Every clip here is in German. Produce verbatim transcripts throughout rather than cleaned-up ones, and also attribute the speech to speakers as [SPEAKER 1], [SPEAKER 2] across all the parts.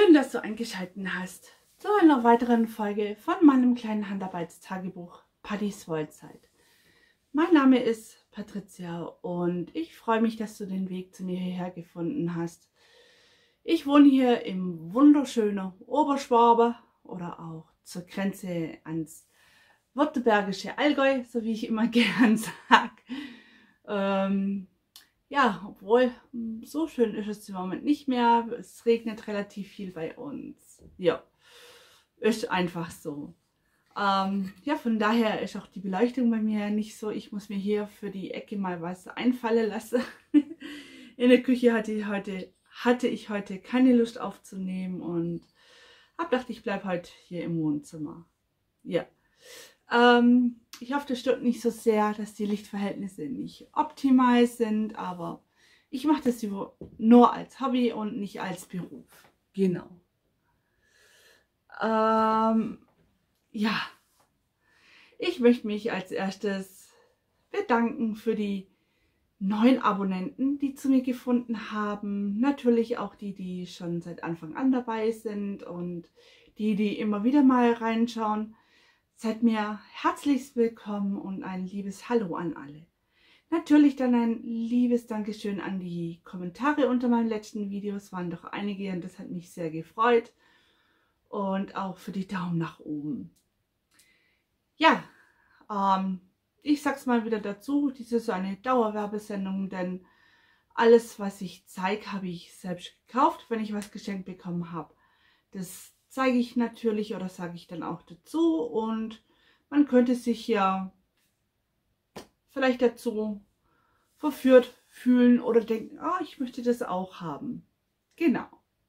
[SPEAKER 1] Schön, dass du eingeschaltet hast zu einer weiteren Folge von meinem kleinen Handarbeitstagebuch Pattys Wollzeit. Mein Name ist Patricia und ich freue mich, dass du den Weg zu mir hierher gefunden hast. Ich wohne hier im wunderschönen Oberschwabe oder auch zur Grenze ans württembergische Allgäu, so wie ich immer gern sage. Ähm, ja, obwohl so schön ist es im Moment nicht mehr. Es regnet relativ viel bei uns. Ja, ist einfach so. Ähm, ja, von daher ist auch die Beleuchtung bei mir nicht so. Ich muss mir hier für die Ecke mal was einfallen lassen. In der Küche hatte ich heute, hatte ich heute keine Lust aufzunehmen und habe gedacht, ich bleibe heute hier im Wohnzimmer. Ja. Ähm, ich hoffe, das stört nicht so sehr, dass die Lichtverhältnisse nicht optimal sind, aber ich mache das nur als Hobby und nicht als Beruf. Genau. Ähm, ja, ich möchte mich als erstes bedanken für die neuen Abonnenten, die zu mir gefunden haben. Natürlich auch die, die schon seit Anfang an dabei sind und die, die immer wieder mal reinschauen. Seid mir herzlichst willkommen und ein liebes Hallo an alle. Natürlich dann ein liebes Dankeschön an die Kommentare unter meinen letzten Videos. Waren doch einige und das hat mich sehr gefreut. Und auch für die Daumen nach oben. Ja, ähm, ich sag's mal wieder dazu, dies ist so eine Dauerwerbesendung, denn alles, was ich zeige, habe ich selbst gekauft, wenn ich was geschenkt bekommen habe. Das zeige ich natürlich oder sage ich dann auch dazu und man könnte sich ja vielleicht dazu verführt fühlen oder denken, oh, ich möchte das auch haben. Genau.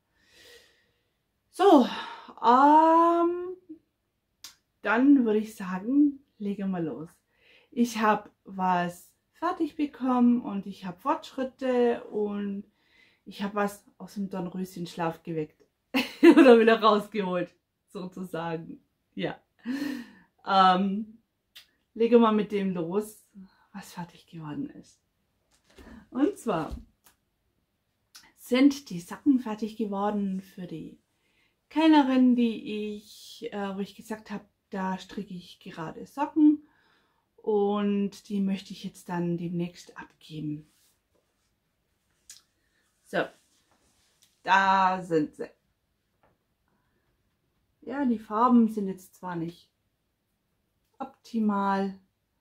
[SPEAKER 1] So, ähm, dann würde ich sagen, legen wir los. Ich habe was fertig bekommen und ich habe Fortschritte und ich habe was aus dem Dornröschenschlaf geweckt oder wieder rausgeholt, sozusagen. Ja. Ähm, lege mal mit dem los, was fertig geworden ist. Und zwar sind die Sachen fertig geworden für die Kellnerin, die ich, äh, wo ich gesagt habe, da stricke ich gerade Socken und die möchte ich jetzt dann demnächst abgeben. So, da sind sie. Ja, die Farben sind jetzt zwar nicht optimal,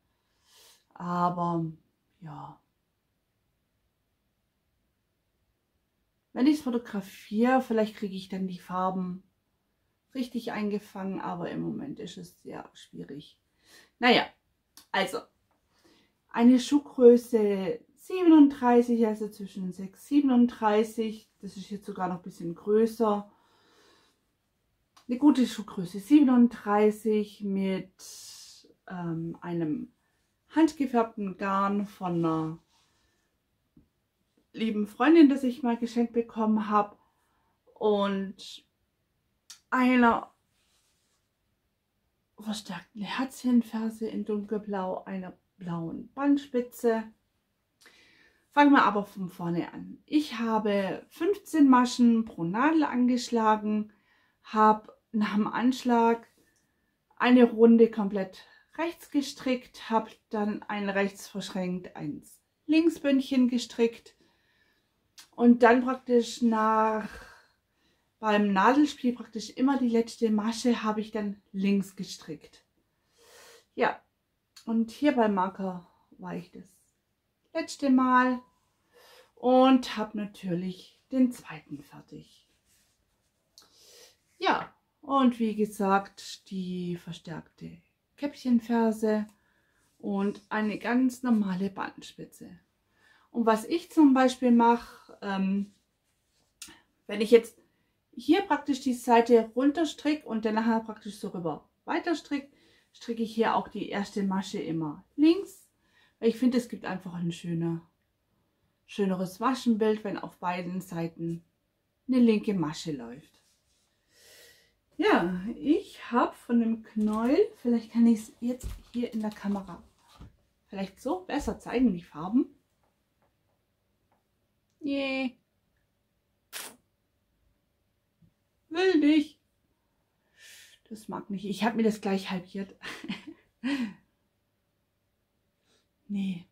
[SPEAKER 1] aber ja. Wenn ich es fotografiere, vielleicht kriege ich dann die Farben richtig eingefangen, aber im Moment ist es sehr schwierig. Naja, also eine Schuhgröße siebenunddreißig, also zwischen sechs und siebenunddreißig, das ist jetzt sogar noch ein bisschen größer. Eine gute Schuhgröße siebenunddreißig mit ähm, einem handgefärbten Garn von einer lieben Freundin, das ich mal geschenkt bekommen habe, und einer verstärkten Herzchenferse in dunkelblau, einer blauen Bandspitze. Fangen wir aber von vorne an. Ich habe fünfzehn Maschen pro Nadel angeschlagen, habe nach dem Anschlag eine Runde komplett rechts gestrickt, habe dann ein rechts verschränkt, eins Linksbündchen gestrickt und dann praktisch nach beim Nadelspiel praktisch immer die letzte Masche habe ich dann links gestrickt. Ja, und hier beim Marker war ich das letzte Mal und habe natürlich den zweiten fertig. Ja, und wie gesagt, die verstärkte Käppchenferse und eine ganz normale Bandspitze. Und was ich zum Beispiel mache, ähm, wenn ich jetzt hier praktisch die Seite runter stricke und dann nachher praktisch so rüber weiter stricke, stricke ich hier auch die erste Masche immer links. Weil ich finde, es gibt einfach ein schöner, schöneres Maschenbild, wenn auf beiden Seiten eine linke Masche läuft. Ja, ich habe von dem Knäuel, vielleicht kann ich es jetzt hier in der Kamera vielleicht so besser zeigen, die Farben. Yeah. will nicht. Das mag nicht. Ich habe mir das gleich halbiert. Nee.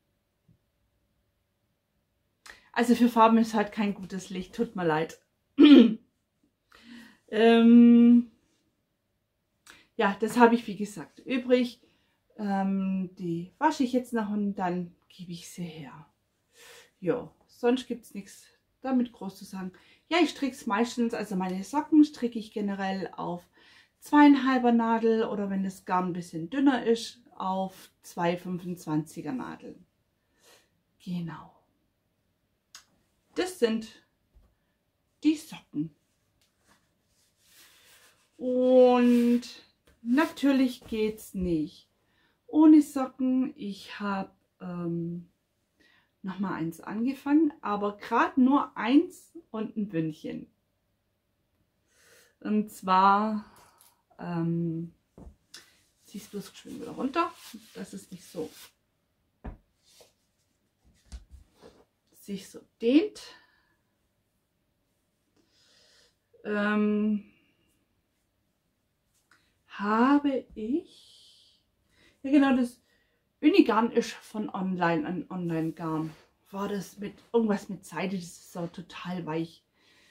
[SPEAKER 1] Also für Farben ist halt kein gutes Licht. Tut mir leid. ähm, ja, das habe ich wie gesagt übrig. Ähm, die wasche ich jetzt noch und dann gebe ich sie her. Ja, sonst gibt es nichts damit groß zu sagen. Ja, ich stricke es meistens, also meine Socken stricke ich generell auf zweieinhalber Nadel oder wenn das Garn ein bisschen dünner ist, auf zwei fünfundzwanziger Nadeln. Genau. Das sind die Socken. Und natürlich geht es nicht ohne Socken. Ich habe ähm, noch mal eins angefangen, aber gerade nur eins und ein Bündchen. Und zwar ähm, zieh es bloß schön wieder runter, dass es nicht so sich so dehnt. Ähm, habe ich, ja genau, das Unigarn ist von online, ein Online-Garn. War das mit irgendwas mit Seide, das ist so total weich.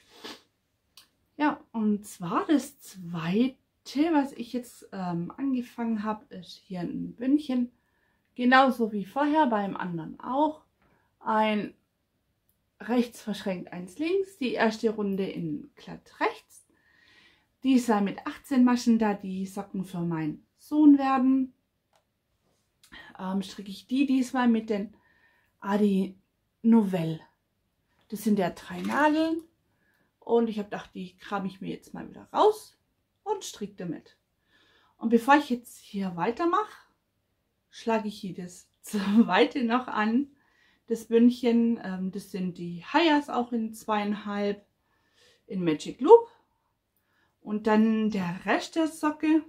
[SPEAKER 1] Ja, und zwar das zweite, was ich jetzt ähm, angefangen habe, ist hier ein Bündchen. Genauso wie vorher, beim anderen auch. Ein rechts verschränkt, eins links. Die erste Runde in glatt rechts. Diesmal mit achtzehn Maschen, da die Socken für meinen Sohn werden. Ähm, stricke ich die diesmal mit den Adi Novelle. Das sind ja drei Nadeln. Und ich habe gedacht, die kram ich mir jetzt mal wieder raus und stricke damit. Und bevor ich jetzt hier weitermache, schlage ich hier das zweite noch an. Das Bündchen, ähm, das sind die Hayas auch in zweieinhalb in Magic Loop. Und dann der Rest der Socke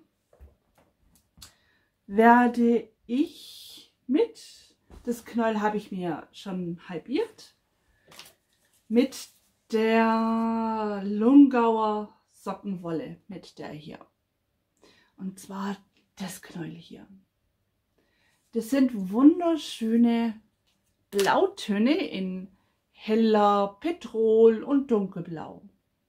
[SPEAKER 1] werde ich mit, das Knäuel habe ich mir schon halbiert, mit der Lungauer Sockenwolle, mit der hier. Und zwar das Knäuel hier. Das sind wunderschöne Blautöne in heller Petrol und dunkelblau.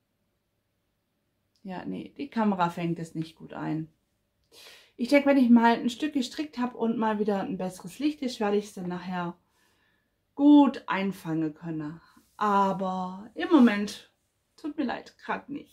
[SPEAKER 1] Ja, nee, die Kamera fängt es nicht gut ein. Ich denke, wenn ich mal ein Stück gestrickt habe und mal wieder ein besseres Licht ist, werde ich es dann nachher gut einfangen können. Aber im Moment, tut mir leid, gerade nicht.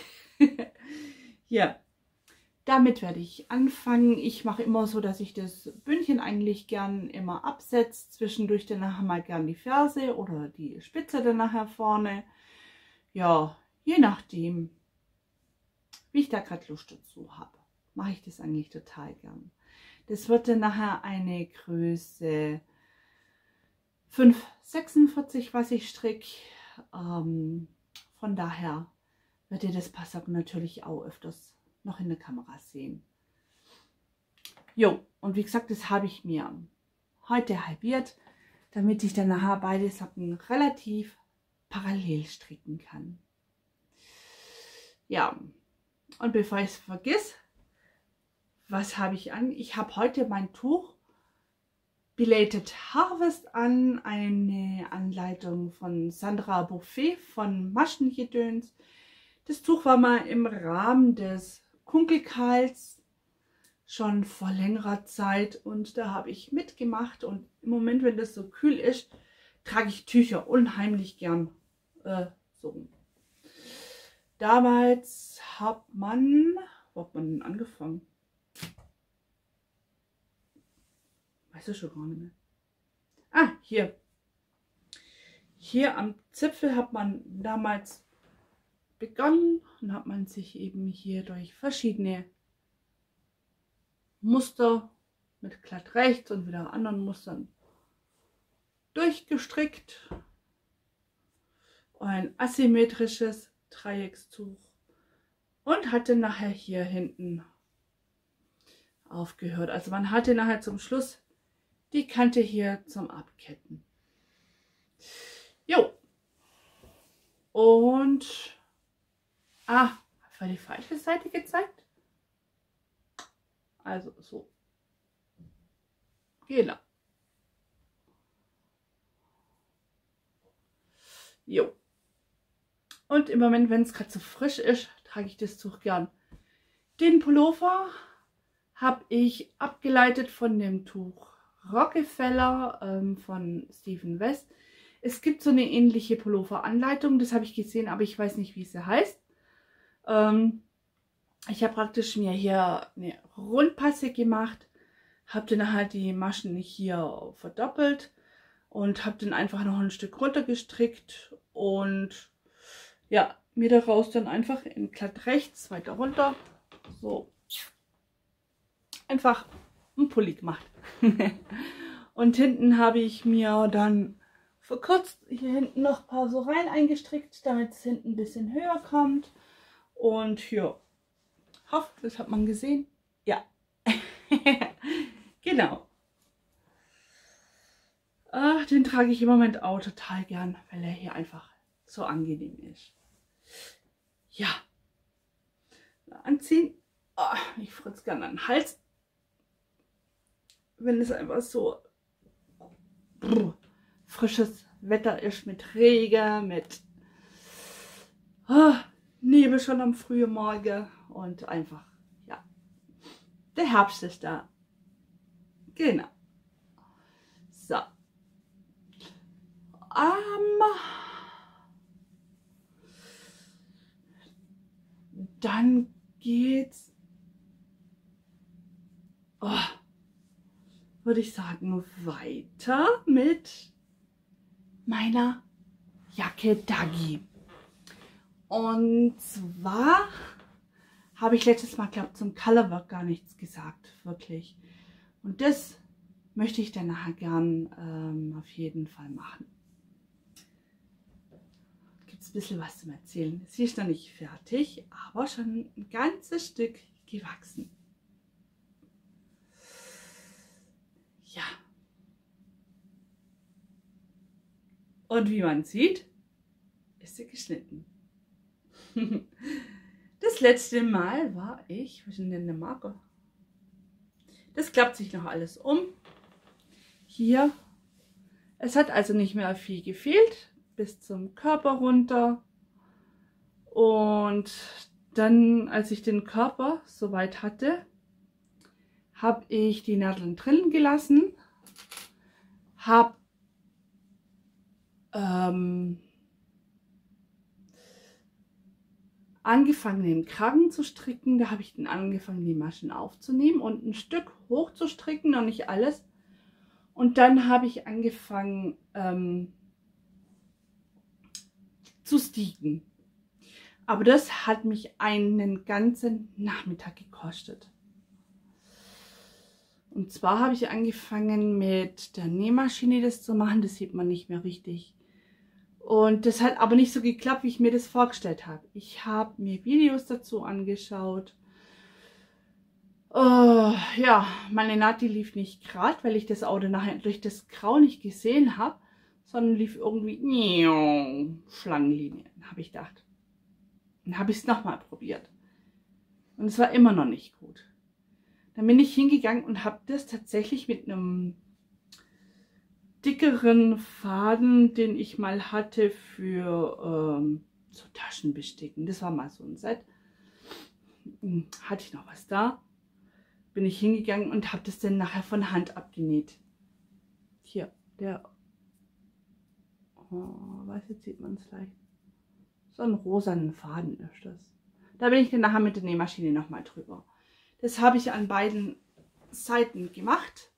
[SPEAKER 1] Ja, damit werde ich anfangen. Ich mache immer so, dass ich das Bündchen eigentlich gern immer absetze. Zwischendurch dann nachher mal gern die Ferse oder die Spitze dann nachher vorne. Ja, je nachdem, wie ich da gerade Lust dazu habe, mache ich das eigentlich total gern. Das wird dann nachher eine Größe fünf sechsundvierzig, was ich stricke. Ähm, von daher wird ihr das Paar Socken natürlich auch öfters noch in der Kamera sehen. Jo, und wie gesagt, das habe ich mir heute halbiert, damit ich dann nachher beide Socken relativ parallel stricken kann. Ja, und bevor ich es vergiss, was habe ich an? Ich habe heute mein Tuch Belated Harvest an, eine Anleitung von Sandra Buffet von Maschengedöns. Das Tuch war mal im Rahmen des Kunkelkarls schon vor längerer Zeit und da habe ich mitgemacht und im Moment, wenn das so kühl ist, trage ich Tücher unheimlich gern äh, so. Damals hat man, wo hat man denn angefangen? Weiß ich schon gar nicht mehr. Ah, hier. Hier am Zipfel hat man damals begonnen und hat man sich eben hier durch verschiedene Muster mit glatt rechts und wieder anderen Mustern durchgestrickt. Ein asymmetrisches Dreieckstuch und hatte nachher hier hinten aufgehört. Also man hatte nachher zum Schluss die Kante hier zum Abketten. Jo. Und, ah, etwa die falsche Seite gezeigt? Also so. Genau. Jo. Und im Moment, wenn es gerade so frisch ist, trage ich das Tuch gern. Den Pullover habe ich abgeleitet von dem Tuch Rockefeller ähm, von Stephen West. Es gibt so eine ähnliche Pullover-Anleitung, das habe ich gesehen, aber ich weiß nicht, wie sie heißt. Ähm, ich habe praktisch mir hier eine Rundpasse gemacht, habe dann halt die Maschen hier verdoppelt und habe dann einfach noch ein Stück runter gestrickt und ja, mir daraus dann einfach in glatt rechts weiter runter so einfach ein Pulli gemacht. Und hinten habe ich mir dann verkürzt hier hinten noch ein paar so rein eingestrickt, damit es hinten ein bisschen höher kommt. Und hier, hoffe, das hat man gesehen. Ja, genau. Ach, den trage ich im Moment auch total gern, weil er hier einfach so angenehm ist. Ja, anziehen. Oh, ich fritze gerne an den Hals, wenn es einfach so brr, frisches Wetter ist mit Regen, mit oh, Nebel schon am frühen Morgen und einfach, ja, der Herbst ist da. Genau. So. Um, dann geht's, oh, würde ich sagen, weiter mit meiner Jacke Dagi. Und zwar habe ich letztes Mal, glaube ich, zum Colorwork gar nichts gesagt, wirklich. Und das möchte ich dann nachher gern ähm, auf jeden Fall machen. Gibt es ein bisschen was zum Erzählen. Sie ist noch nicht fertig, aber schon ein ganzes Stück gewachsen. Ja. Und wie man sieht, ist sie geschnitten. Das letzte Mal war ich, was ist denn der Marker? Das klappt sich noch alles um. Hier. Es hat also nicht mehr viel gefehlt, bis zum Körper runter. Und dann, als ich den Körper soweit hatte, habe ich die Nadeln drin gelassen, habe ähm, angefangen, den Kragen zu stricken. Da habe ich dann angefangen, die Maschen aufzunehmen und ein Stück hoch zu stricken, noch nicht alles. Und dann habe ich angefangen ähm, zu sticken. Aber das hat mich einen ganzen Nachmittag gekostet. Und zwar habe ich angefangen mit der Nähmaschine das zu machen. Das sieht man nicht mehr richtig. Und das hat aber nicht so geklappt, wie ich mir das vorgestellt habe. Ich habe mir Videos dazu angeschaut. Uh, ja, meine Naht, die lief nicht gerade, weil ich das Auto nachher durch das Grau nicht gesehen habe, sondern lief irgendwie Schlangenlinien, habe ich gedacht. Dann habe ich es nochmal probiert. Und es war immer noch nicht gut. Dann bin ich hingegangen und habe das tatsächlich mit einem dickeren Faden, den ich mal hatte für ähm, so Taschenbesticken. Das war mal so ein Set. Hatte ich noch was da. Bin ich hingegangen und habe das dann nachher von Hand abgenäht. Hier, der, oh, weiß jetzt sieht man es leicht. So ein rosanen Faden ist das. Da bin ich dann nachher mit der Nähmaschine nochmal drüber. Das habe ich an beiden Seiten gemacht.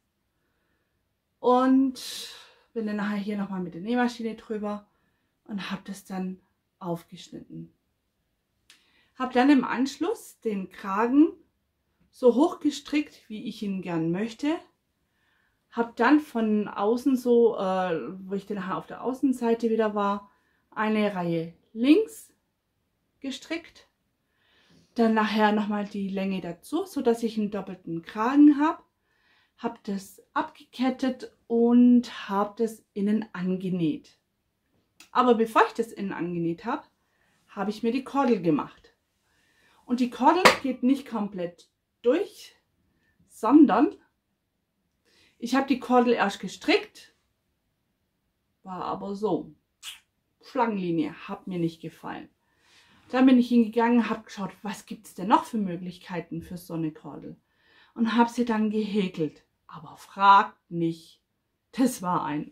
[SPEAKER 1] Und bin dann nachher hier nochmal mit der Nähmaschine drüber und habe das dann aufgeschnitten. Habe dann im Anschluss den Kragen so hoch gestrickt, wie ich ihn gern möchte. Habe dann von außen so, äh, wo ich dann nachher auf der Außenseite wieder war, eine Reihe links gestrickt. Dann nachher nochmal die Länge dazu, so dass ich einen doppelten Kragen habe. Habe das abgekettet und habe das innen angenäht. Aber bevor ich das innen angenäht habe, habe ich mir die Kordel gemacht. Und die Kordel geht nicht komplett durch, sondern ich habe die Kordel erst gestrickt, war aber so, Schlangenlinie, hat mir nicht gefallen. Dann bin ich hingegangen, habe geschaut, was gibt es denn noch für Möglichkeiten für so eine Kordel. Und habe sie dann gehäkelt. Aber fragt nicht, das war ein...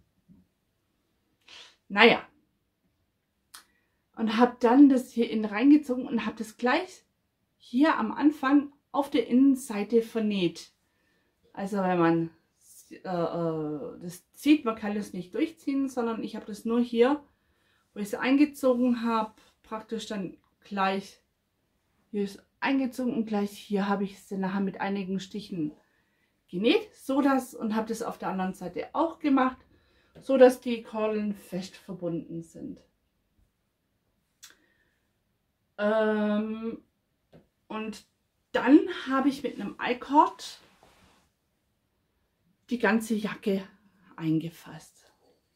[SPEAKER 1] Naja. Und habe dann das hier innen reingezogen und habe das gleich hier am Anfang auf der Innenseite vernäht. Also wenn man äh, äh, das zieht, man kann das nicht durchziehen, sondern ich habe das nur hier, wo ich es eingezogen habe, praktisch dann gleich hier ist eingezogen und gleich hier habe ich es dann nachher mit einigen Stichen genäht, so dass, und habe das auf der anderen Seite auch gemacht, so dass die Kordeln fest verbunden sind. Ähm, und dann habe ich mit einem I-Cord die ganze Jacke eingefasst.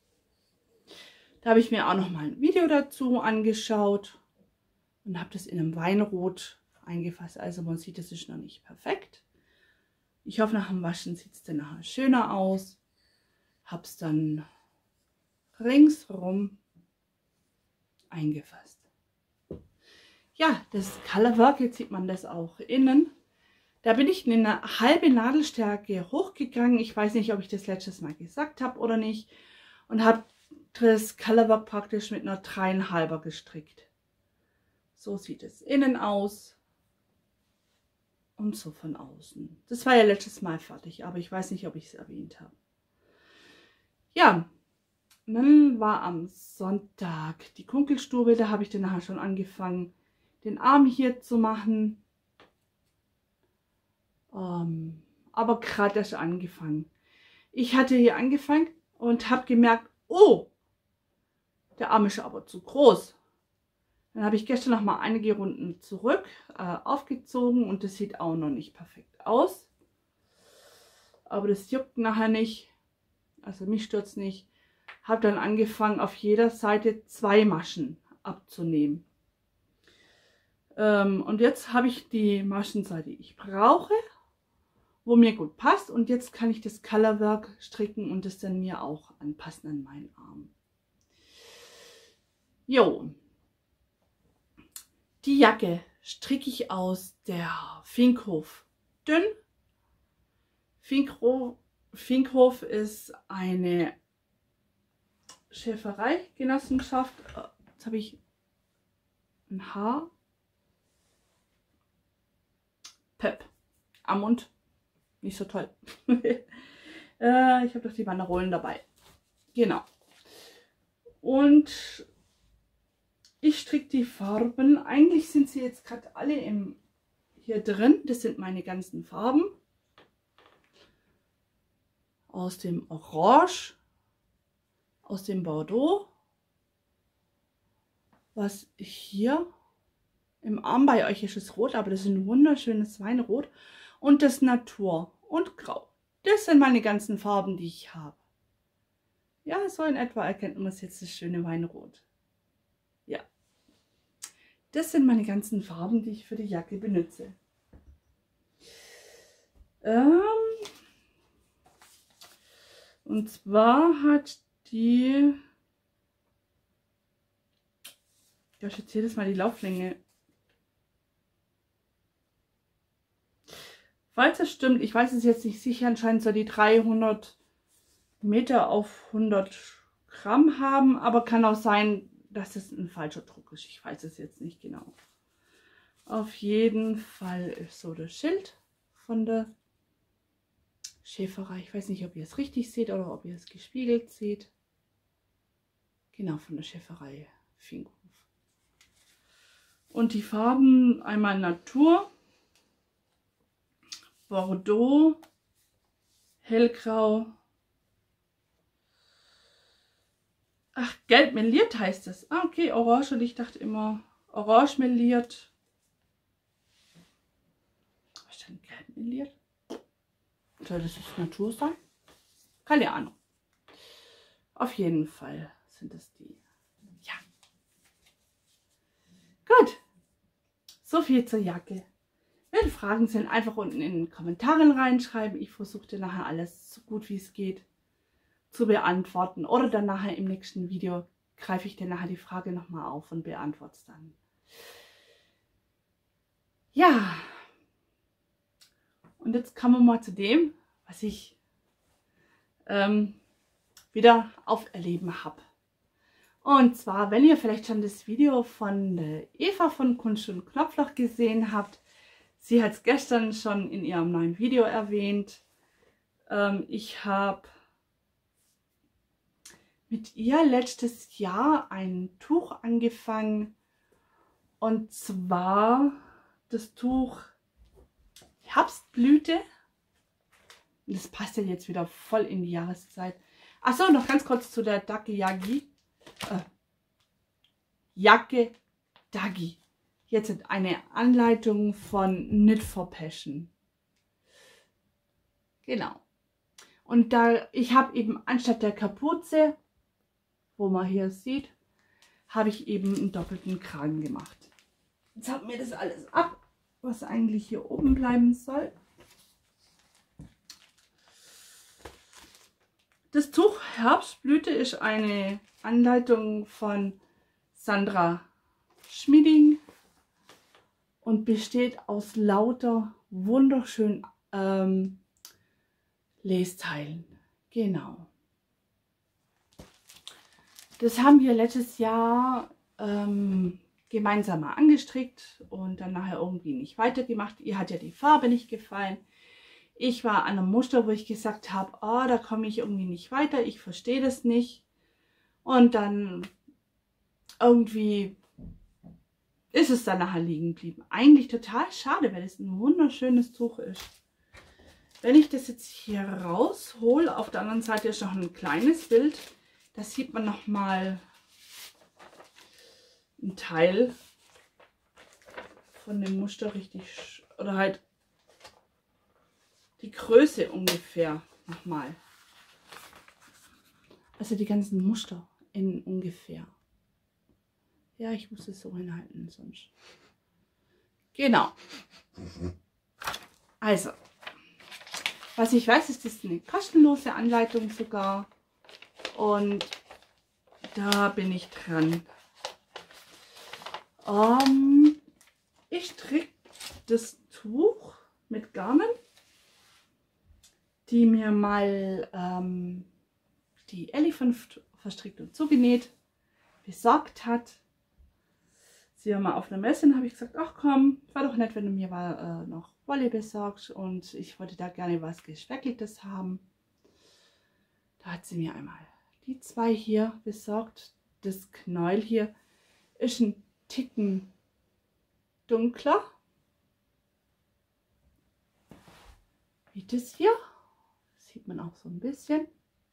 [SPEAKER 1] Da habe ich mir auch noch mal ein Video dazu angeschaut und habe das in einem Weinrot eingefasst. Also man sieht, das ist noch nicht perfekt. Ich hoffe, nach dem Waschen sieht es dann nachher schöner aus. Habe es dann ringsherum eingefasst. Ja, das Colorwork, jetzt sieht man das auch innen. Da bin ich in eine halbe Nadelstärke hochgegangen. Ich weiß nicht, ob ich das letztes Mal gesagt habe oder nicht. Und habe das Colorwork praktisch mit einer dreieinhalber gestrickt. So sieht es innen aus. Und so von außen. Das war ja letztes Mal fertig, aber ich weiß nicht, ob ich es erwähnt habe. Ja, dann war am Sonntag die Kunkelstube. Da habe ich dann nachher schon angefangen, den Arm hier zu machen. Ähm, aber gerade erst angefangen. Ich hatte hier angefangen und habe gemerkt, oh, der Arm ist aber zu groß. Dann habe ich gestern noch mal einige Runden zurück äh, aufgezogen und das sieht auch noch nicht perfekt aus. Aber das juckt nachher nicht. Also mich stört es nicht. Habe dann angefangen, auf jeder Seite zwei Maschen abzunehmen. Ähm, und jetzt habe ich die Maschenseite, die ich brauche, wo mir gut passt. Und jetzt kann ich das Colorwork stricken und das dann mir auch anpassen an meinen Arm. Jo. Die Jacke stricke ich aus der Finkhof dünn. Finkhof, Finkhof ist eine Schäferei-Genossenschaft. Jetzt habe ich ein Haar. Pep. Am Mund. Nicht so toll. äh, ich habe doch die Banderolen dabei. Genau. Und ich stricke die Farben. Eigentlich sind sie jetzt gerade alle im, hier drin. Das sind meine ganzen Farben. Aus dem Orange. Aus dem Bordeaux. Was hier im Arm bei euch ist, ist rot, aber das ist ein wunderschönes Weinrot. Und das Natur und Grau. Das sind meine ganzen Farben, die ich habe. Ja, so in etwa erkennt man es jetzt, das schöne Weinrot. Ja. Das sind meine ganzen Farben, die ich für die Jacke benutze. Ähm und zwar hat die... Ja, ich erzähle jetzt mal die Lauflänge. Falls es stimmt, ich weiß es jetzt nicht sicher, anscheinend soll die dreihundert Meter auf hundert Gramm haben, aber kann auch sein, dass es ein falscher Druck ist. Ich weiß es jetzt nicht genau. Auf jeden Fall ist so das Schild von der Schäferei. Ich weiß nicht, ob ihr es richtig seht oder ob ihr es gespiegelt seht. Genau, von der Schäferei Finkhof. Und die Farben einmal Natur, Bordeaux, Hellgrau. Ach, gelb meliert heißt es. Ah, okay, orange. Und ich dachte immer orange meliert. Was ist denn gelb meliert? Soll das jetzt Natur sein? Keine Ahnung. Auf jeden Fall sind es die. Ja. Gut. so viel zur Jacke. Wenn Fragen sind, einfach unten in den Kommentaren reinschreiben. Ich versuche dir nachher alles so gut wie es geht zu beantworten. Oder dann nachher im nächsten Video greife ich dir nachher die Frage nochmal auf und beantworte es dann. Ja, und jetzt kommen wir mal zu dem, was ich ähm, wieder auferleben habe. Und zwar, wenn ihr vielleicht schon das Video von der Eva von Kunst und Knopfloch gesehen habt, sie hat es gestern schon in ihrem neuen Video erwähnt. Ähm, ich habe mit ihr letztes Jahr ein Tuch angefangen. Und zwar das Tuch Herbstblüte. Das passt ja jetzt wieder voll in die Jahreszeit. Achso, noch ganz kurz zu der Dake Yagi. Äh, Jacke Dagi. Jetzt eine Anleitung von Knit for Passion. Genau. Und da ich habe eben anstatt der Kapuze, wo man hier sieht, habe ich eben einen doppelten Kragen gemacht. Jetzt haben wir das alles ab, was eigentlich hier oben bleiben soll. Das Tuch Herbstblüte ist eine Anleitung von Sandra Schmieding und besteht aus lauter wunderschönen ähm, Lesteilen. Genau. Das haben wir letztes Jahr ähm, gemeinsam mal angestrickt und dann nachher irgendwie nicht weitergemacht. Ihr hat ja die Farbe nicht gefallen. Ich war an einem Muster, wo ich gesagt habe, oh, da komme ich irgendwie nicht weiter, ich verstehe das nicht. Und dann irgendwie ist es dann nachher liegen geblieben. Eigentlich total schade, weil es ein wunderschönes Tuch ist. Wenn ich das jetzt hier raushole, auf der anderen Seite ist noch ein kleines Bild. Da sieht man noch mal einen Teil von dem Muster richtig, oder halt die Größe ungefähr nochmal. Also die ganzen Muster in ungefähr. Ja, ich muss es so hinhalten, sonst. Genau. Also, was ich weiß, ist das eine kostenlose Anleitung sogar. Und da bin ich dran. Ähm, ich stricke das Tuch mit Garnen, die mir mal ähm, die Elli von Verstrickt und Zugenäht besorgt hat. Sie war mal auf einer Messe und habe ich gesagt, ach komm, war doch nett, wenn du mir mal äh, noch Wolle besorgst, und ich wollte da gerne was Gespeckeltes haben. Da hat sie mir einmal die zwei hier besorgt. Das Knäuel hier ist ein Ticken dunkler wie das hier. Das sieht man auch so ein bisschen.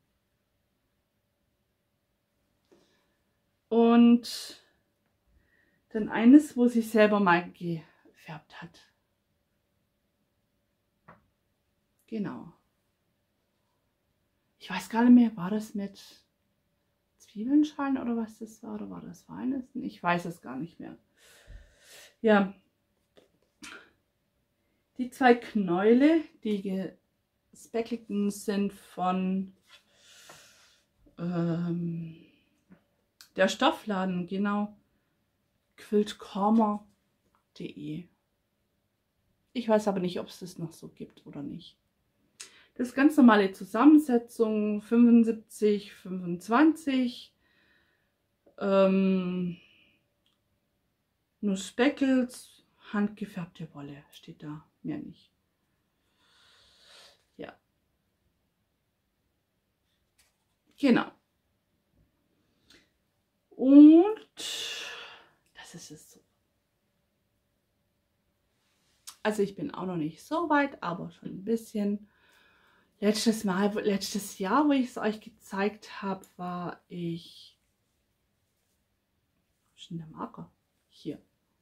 [SPEAKER 1] Und dann eines, wo sie selber mal gefärbt hat. Genau. Ich weiß gar nicht mehr, war das mit Zwiebelschalen oder was das war? Oder war das Weihnachten? Ich weiß es gar nicht mehr. Ja. Die zwei Knäule, die gespeckelten, sind von ähm, der Stoffladen, genau. quiltkormer punkt de. Ich weiß aber nicht, ob es das noch so gibt oder nicht. Das ist ganz normale Zusammensetzung, fünfundsiebzig, fünfundzwanzig. Ähm, nur Speckles, handgefärbte Wolle steht da, mehr nicht. Ja. Genau. Und das ist es so. Also ich bin auch noch nicht so weit, aber schon ein bisschen. Letztes Mal, letztes Jahr, wo ich es euch gezeigt habe, war ich. Wo ist denn der Marker? Hier.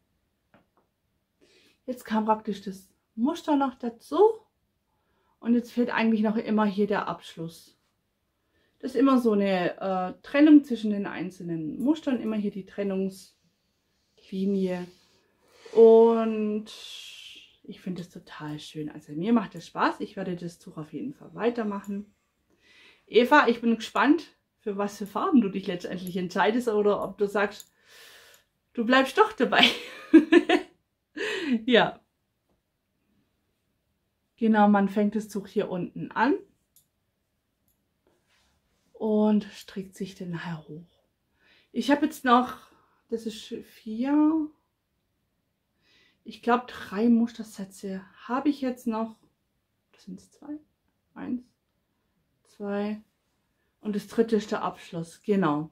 [SPEAKER 1] Jetzt kam praktisch das Muster noch dazu. Und jetzt fehlt eigentlich noch immer hier der Abschluss. Das ist immer so eine äh, Trennung zwischen den einzelnen Mustern. Immer hier die Trennungslinie. Und ich finde es total schön. Also mir macht es Spaß. Ich werde das Tuch auf jeden Fall weitermachen. Eva, ich bin gespannt, für was für Farben du dich letztendlich entscheidest oder ob du sagst, du bleibst doch dabei. Ja. Genau, man fängt das Tuch hier unten an und strickt sich dann nachher hoch. Ich habe jetzt noch, das ist vier, ich glaube drei Mustersätze habe ich jetzt noch. Das sind zwei, eins, zwei und das dritte ist der Abschluss, genau.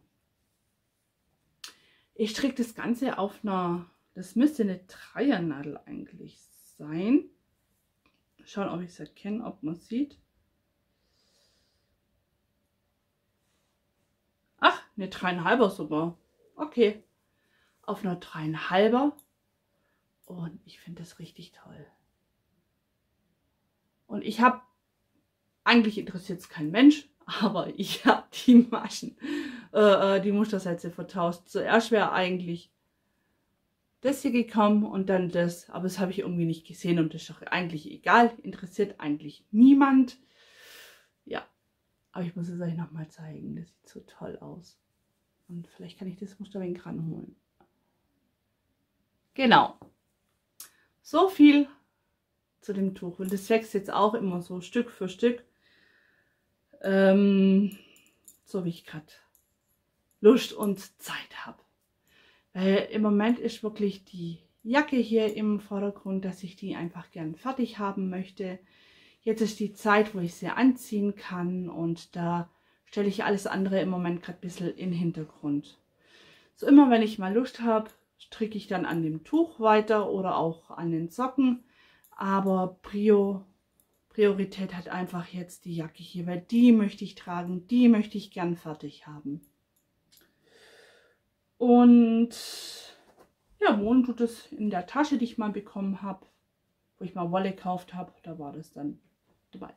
[SPEAKER 1] Ich stricke das Ganze auf einer, das müsste eine Dreiernadel eigentlich sein. Schauen, ob ich es erkenne, ob man es sieht. Ach, eine dreieinhalber sogar. Okay. Auf einer dreieinhalber. Und ich finde das richtig toll. Und ich habe, eigentlich interessiert es kein Mensch, aber ich habe die Maschen, äh, die Mustersätze vertauscht. Zuerst wäre eigentlich das hier gekommen und dann das, aber das habe ich irgendwie nicht gesehen und das ist doch eigentlich egal, interessiert eigentlich niemand. Ja, aber ich muss es euch nochmal zeigen, das sieht so toll aus. Und vielleicht kann ich das Muster ein wenig ranholen. Genau. So viel zu dem Tuch. Und das wächst jetzt auch immer so Stück für Stück. Ähm, so wie ich gerade Lust und Zeit habe. Weil im Moment ist wirklich die Jacke hier im Vordergrund, dass ich die einfach gern fertig haben möchte. Jetzt ist die Zeit, wo ich sie anziehen kann und da stelle ich alles andere im Moment gerade ein bisschen in den Hintergrund. So immer wenn ich mal Lust habe, stricke ich dann an dem Tuch weiter oder auch an den Socken. Aber Prio, Priorität hat einfach jetzt die Jacke hier, weil die möchte ich tragen, die möchte ich gern fertig haben. Und ja, wohnen tut es in der Tasche, die ich mal bekommen habe, wo ich mal Wolle gekauft habe. Da war das dann dabei.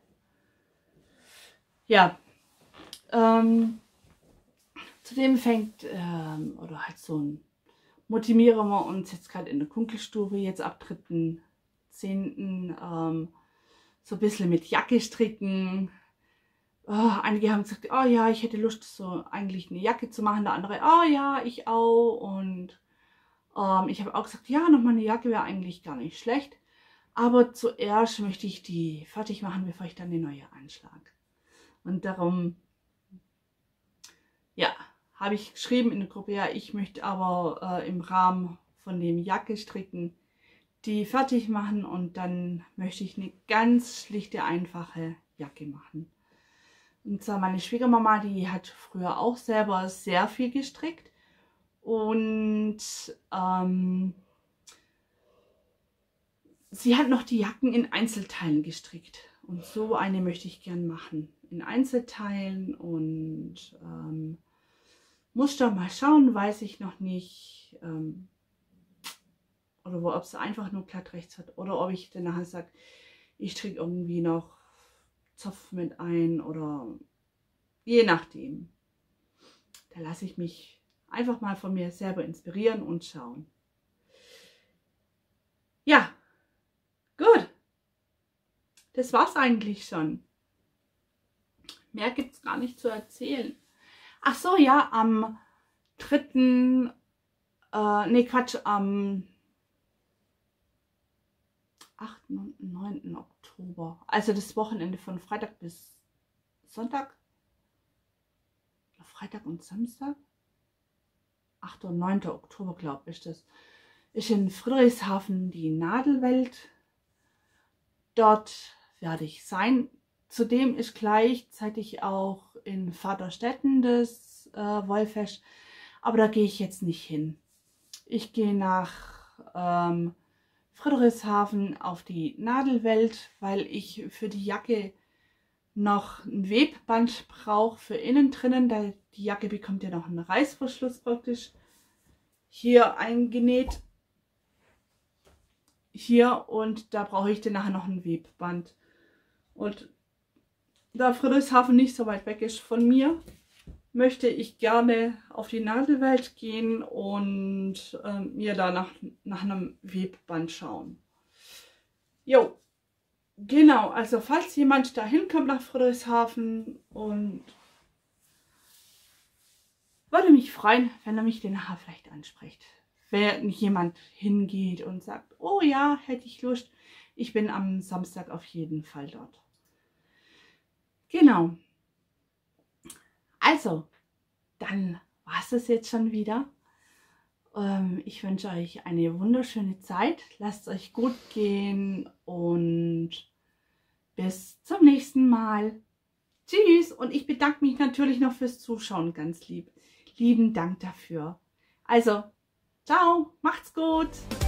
[SPEAKER 1] Ja, ähm, zudem fängt, ähm, oder halt so ein, motivieren wir uns jetzt gerade in der Kunkelstube, jetzt ab dritten zehnten ähm, so ein bisschen mit Jacke stricken. Oh, einige haben gesagt, oh ja, ich hätte Lust, so eigentlich eine Jacke zu machen. Der andere, oh ja, ich auch. Und ähm, ich habe auch gesagt, ja, nochmal eine Jacke wäre eigentlich gar nicht schlecht. Aber zuerst möchte ich die fertig machen, bevor ich dann die neue anschlage. Und darum, ja, habe ich geschrieben in der Gruppe, ja, ich möchte aber äh, im Rahmen von dem Jacke stricken, die fertig machen und dann möchte ich eine ganz schlichte, einfache Jacke machen. Und zwar meine Schwiegermama, die hat früher auch selber sehr viel gestrickt und ähm, sie hat noch die Jacken in Einzelteilen gestrickt und so eine möchte ich gern machen, in Einzelteilen und ähm, Muster mal schauen, weiß ich noch nicht, ähm, oder wo, ob es einfach nur glatt rechts hat oder ob ich dann nachher sage, ich stricke irgendwie noch Zopf mit ein oder je nachdem. Da lasse ich mich einfach mal von mir selber inspirieren und schauen. Ja, gut. Das war's eigentlich schon. Mehr gibt es gar nicht zu erzählen. Ach so, ja, am dritten, äh, nee, Quatsch, am achten und neunten Oktober. Also das Wochenende von Freitag bis Sonntag. Freitag und Samstag. achter und neunter Oktober, glaube ich, das ist in Friedrichshafen die Nadelwelt. Dort werde ich sein. Zudem ist gleichzeitig auch in Vaterstetten das äh, Wollfest. Aber da gehe ich jetzt nicht hin. Ich gehe nach ähm, Friedrichshafen auf die Nadelwelt, weil ich für die Jacke noch ein Webband brauche für innen drinnen. Da die Jacke bekommt ja noch einen Reißverschluss praktisch hier eingenäht. Hier und da brauche ich dann nachher noch ein Webband. Und da Friedrichshafen nicht so weit weg ist von mir, möchte ich gerne auf die Nadelwelt gehen und äh, mir da nach, nach einem Webband schauen. Jo, genau, also falls jemand da hinkommt nach Friedrichshafen, und würde mich freuen, wenn er mich den nachher vielleicht anspricht. Wenn jemand hingeht und sagt, oh ja, hätte ich Lust, ich bin am Samstag auf jeden Fall dort. Genau. Also, dann war es das jetzt schon wieder. Ähm, ich wünsche euch eine wunderschöne Zeit. Lasst es euch gut gehen und bis zum nächsten Mal. Tschüss, und ich bedanke mich natürlich noch fürs Zuschauen ganz lieb. Lieben Dank dafür. Also, ciao, macht's gut.